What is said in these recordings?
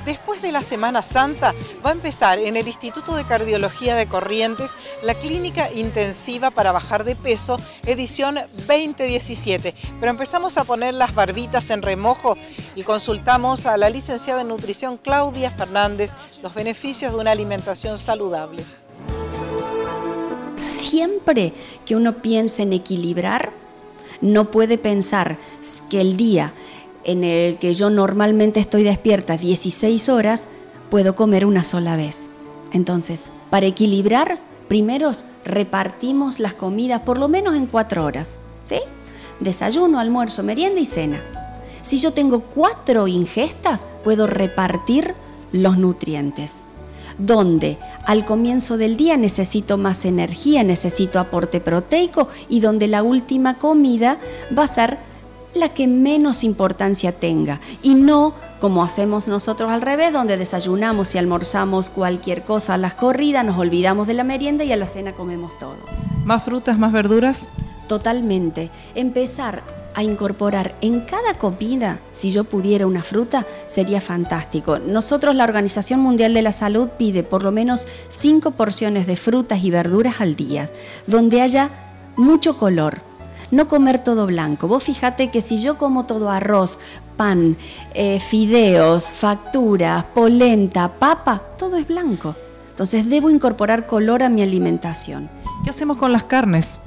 Después de la Semana Santa va a empezar en el Instituto de Cardiología de Corrientes la Clínica Intensiva para Bajar de Peso, edición 2017. Pero empezamos a poner las barbitas en remojo y consultamos a la licenciada en nutrición Claudia Fernández los beneficios de una alimentación saludable. Siempre que uno piense en equilibrar, no puede pensar que el día en el que yo normalmente estoy despierta 16 horas, puedo comer una sola vez. Entonces, para equilibrar, primero repartimos las comidas por lo menos en 4 horas, ¿sí? Desayuno, almuerzo, merienda y cena. Si yo tengo 4 ingestas, puedo repartir los nutrientes. Donde al comienzo del día necesito más energía, necesito aporte proteico y donde la última comida va a ser la que menos importancia tenga y no como hacemos nosotros al revés, donde desayunamos y almorzamos cualquier cosa a las corridas, nos olvidamos de la merienda y a la cena comemos todo. ¿Más frutas, más verduras? Totalmente. Empezar a incorporar en cada comida, si yo pudiera una fruta, sería fantástico. Nosotros, la Organización Mundial de la Salud, pide por lo menos 5 porciones de frutas y verduras al día, donde haya mucho color. No comer todo blanco. Vos fíjate que si yo como todo arroz, pan, fideos, facturas, polenta, papa, todo es blanco. Entonces debo incorporar color a mi alimentación. ¿Qué hacemos con las carnes?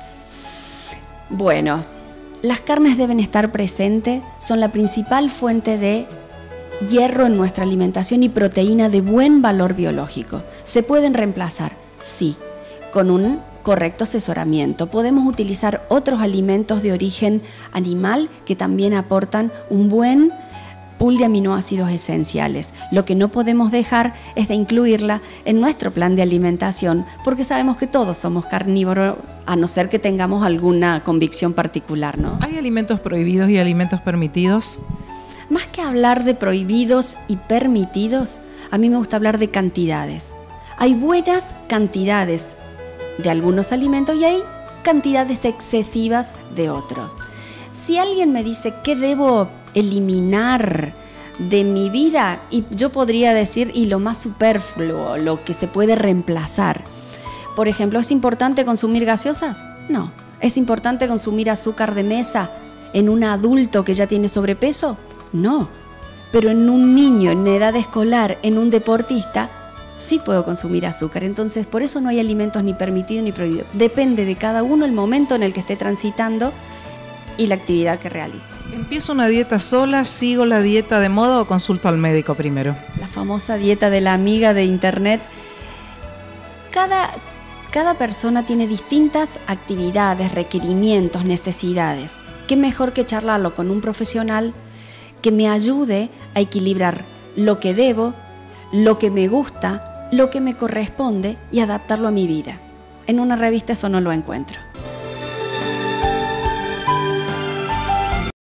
Bueno, las carnes deben estar presentes, son la principal fuente de hierro en nuestra alimentación y proteína de buen valor biológico. ¿Se pueden reemplazar? Sí, con un correcto asesoramiento. Podemos utilizar otros alimentos de origen animal que también aportan un buen pool de aminoácidos esenciales. Lo que no podemos dejar es de incluirla en nuestro plan de alimentación porque sabemos que todos somos carnívoros a no ser que tengamos alguna convicción particular, ¿no? ¿Hay alimentos prohibidos y alimentos permitidos? Más que hablar de prohibidos y permitidos, a mí me gusta hablar de cantidades. Hay buenas cantidades de algunos alimentos y hay cantidades excesivas de otros. Si alguien me dice qué debo eliminar de mi vida, y yo podría decir, y lo más superfluo, lo que se puede reemplazar. Por ejemplo, ¿es importante consumir gaseosas? No. ¿Es importante consumir azúcar de mesa en un adulto que ya tiene sobrepeso? No. Pero en un niño en edad escolar, en un deportista, sí puedo consumir azúcar. Entonces, por eso no hay alimentos ni permitidos ni prohibidos. Depende de cada uno el momento en el que esté transitando y la actividad que realice. ¿Empiezo una dieta sola, sigo la dieta de moda o consulto al médico primero? La famosa dieta de la amiga de internet. Cada persona tiene distintas actividades, requerimientos, necesidades. ¿Qué mejor que charlarlo con un profesional que me ayude a equilibrar lo que debo, lo que me gusta, lo que me corresponde y adaptarlo a mi vida? En una revista eso no lo encuentro.